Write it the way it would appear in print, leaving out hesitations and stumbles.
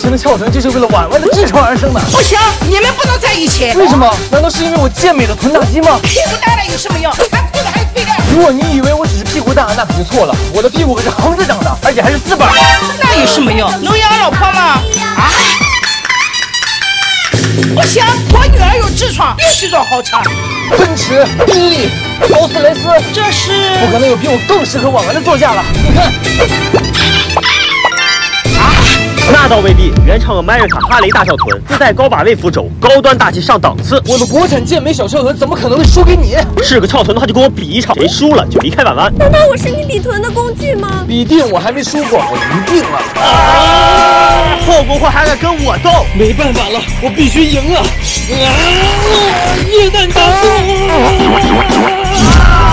情的翘臀就是为了婉婉的痔疮而生的。 不行，你们不能在一起。 为什么？难道是因为我健美的臀大肌吗？ 屁股大了有什么用？还裤子还废的。 如果你以为我只是屁股大，那可就错了。我的屁股可是横着长的，而且还是4板。 那有什么用？能养老婆吗？啊！不行，我女儿有痔疮，必须坐豪车。 奔驰、宾利、劳斯莱斯， 这是不可能有比我更适合婉婉的座驾了。你看。 那倒未必，原厂 America 哈雷大翘臀，自带高把位扶肘，高端大气上档次。 我的国产健美小翘臀怎么可能会输给你？ 是个翘臀的话就跟我比一场，谁输了就离开婉婉。 难道我是你比臀的工具吗？ 比定我还没输过，我赢定了。 后国货还敢跟我斗？ 没办法了，我必须赢了！液氮加速！